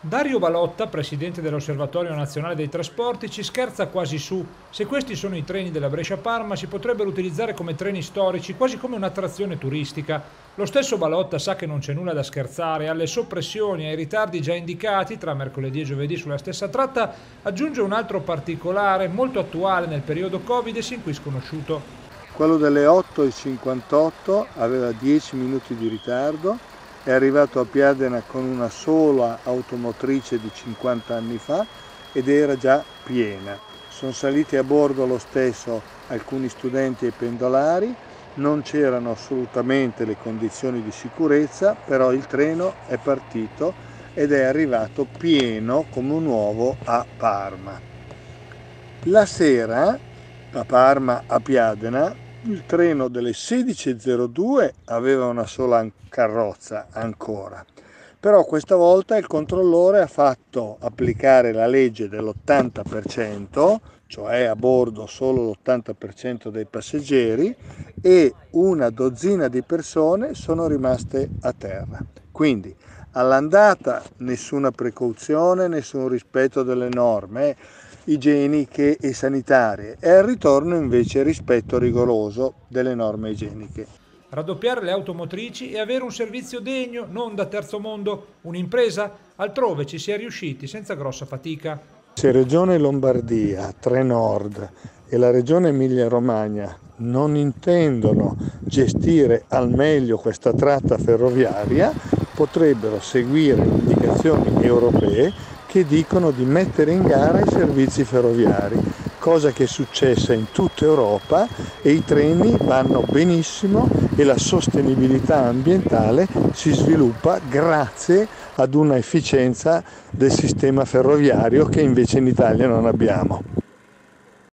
Dario Balotta, presidente dell'Osservatorio Nazionale dei Trasporti, ci scherza quasi su. Se questi sono i treni della Brescia-Parma, si potrebbero utilizzare come treni storici, quasi come un'attrazione turistica. Lo stesso Balotta sa che non c'è nulla da scherzare, alle soppressioni e ai ritardi già indicati tra mercoledì e giovedì sulla stessa tratta aggiunge un altro particolare molto attuale nel periodo Covid e sin qui sconosciuto. Quello delle 8:58 aveva 10 minuti di ritardo, è arrivato a Piadena con una sola automotrice di 50 anni fa ed era già piena. Sono saliti a bordo lo stesso alcuni studenti e pendolari, non c'erano assolutamente le condizioni di sicurezza, però il treno è partito ed è arrivato pieno come un uovo a Parma. La sera, da Parma a Piadena, il treno delle 16:02 aveva una sola carrozza ancora, però questa volta il controllore ha fatto applicare la legge dell'80%, cioè a bordo solo l'80% dei passeggeri, e una dozzina di persone sono rimaste a terra. Quindi all'andata nessuna precauzione, nessun rispetto delle norme igieniche e sanitarie, e al ritorno invece rispetto rigoroso delle norme igieniche. Raddoppiare le automotrici e avere un servizio degno, non da terzo mondo, un'impresa? Altrove ci si è riusciti senza grossa fatica. Se Regione Lombardia, Trenord e la Regione Emilia-Romagna non intendono gestire al meglio questa tratta ferroviaria, potrebbero seguire le indicazioni europee che dicono di mettere in gara i servizi ferroviari, cosa che è successa in tutta Europa, e i treni vanno benissimo e la sostenibilità ambientale si sviluppa grazie ad una efficienza del sistema ferroviario che invece in Italia non abbiamo.